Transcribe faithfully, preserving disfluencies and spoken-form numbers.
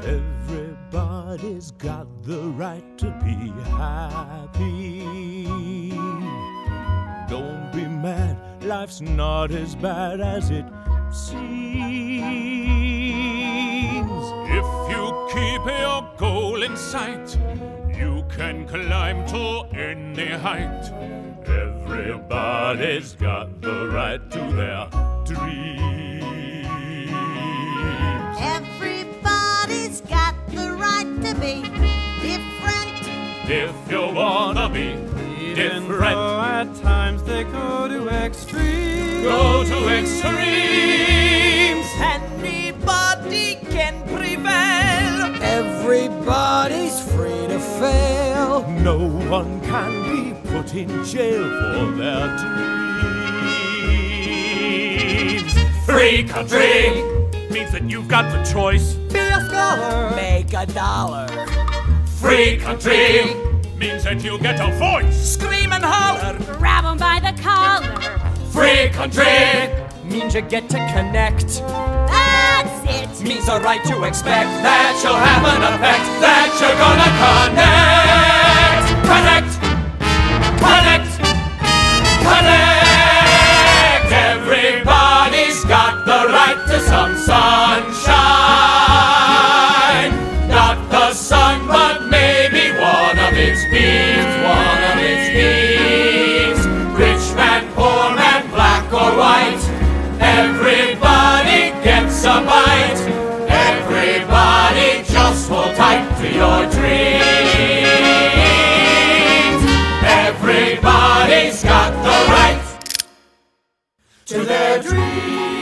Everybody's got the right to be happy. Don't be mad, life's not as bad as it seems. If you keep your goal in sight, you can climb to any height. Everybody's got the right to their dreams. Everybody's got the right to be different. If you wanna be Even different, though at times they go to extremes. go to extremes. Anybody can prevail. Everybody's free to fail. No one can be put in jail for their dreams. Free country means that you've got the choice. Be a scholar. Make a dollar. Free country means that you get a voice. Scream and holler. Grab 'em by the collar. Free country Means you get to connect. That's it. Means a right to expect that shall have an effect, that you're gonna connect. Connect, connect, connect. Everybody's got the right to some sunshine. Not the sun, but maybe one of its beams, one of its beams. Rich man, poor man, black or white. Everybody gets a bite. Everybody just hold tight to your dreams. Everybody's got the right to their dreams.